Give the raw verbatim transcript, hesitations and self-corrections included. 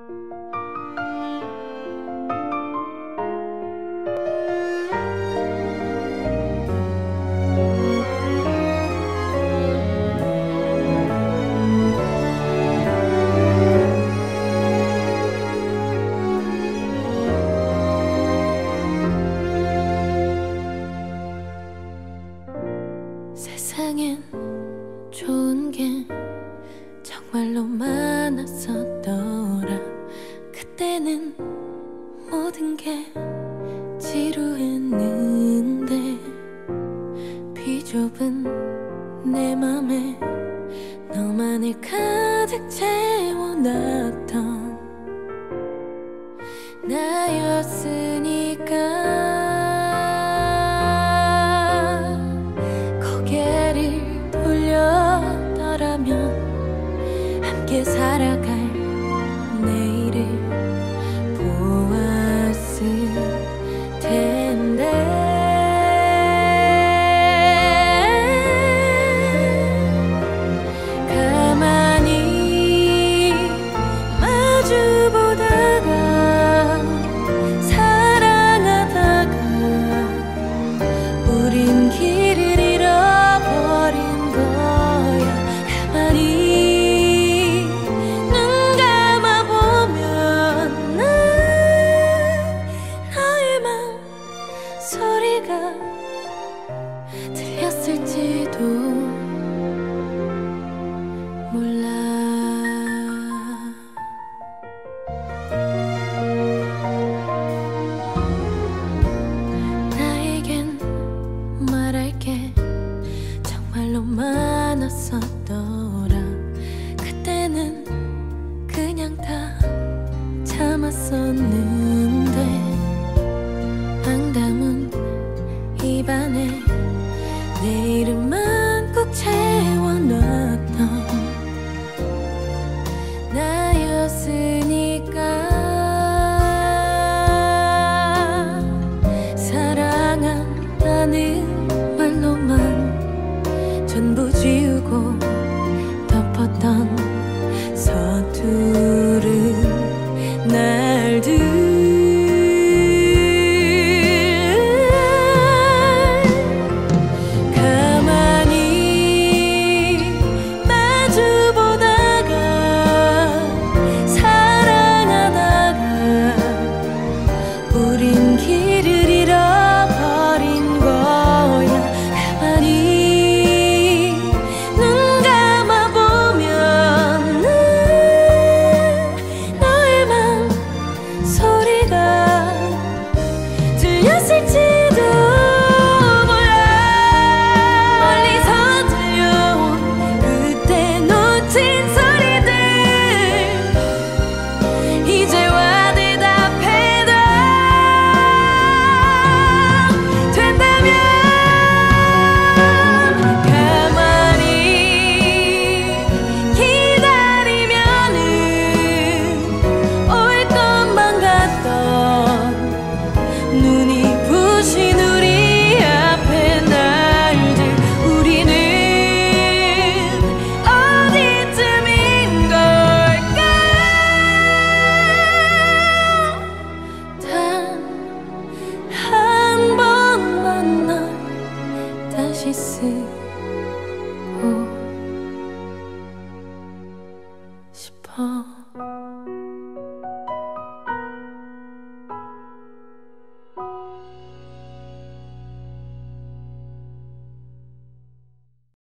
세상엔 좋은 게 정말로 많았었더라. 그때는 모든 게 지루했는데 비좁은 내 맘에 너만을 가득 채워놨던 나였으니까 함께 살아갈 내일을 보았을 텐데 가만히 마주보다가 사랑하다가 우린 길을 잃어버린 거야. 가만히 들렸을지도 몰라. 나에겐 말할 게 정말로 많았었더라. 그때는 그냥 다 참았었는데 앙담은 입안에 내 이름만 꼭 채워놨던 나였으니까 사랑한다는 말로만 전부 지우고 덮었던 서투른 날들 우린 길을 잃어버린 거야. 가만히 눈 감아보면 너의 맘 소리가 들렸을지도 몰라. 멀리서 들려온 그때 놓친 소리들 이제와 다시 쓰고 싶어.